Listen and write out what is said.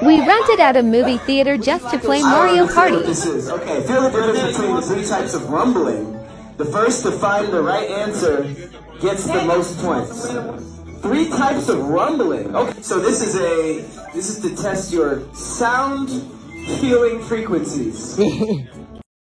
We rented out a movie theater just to play Mario Party. This is. Okay, feel the difference between the three types of rumbling. The first to find the right answer gets the most points. Three types of rumbling. Okay, so this is to test your sound healing frequencies.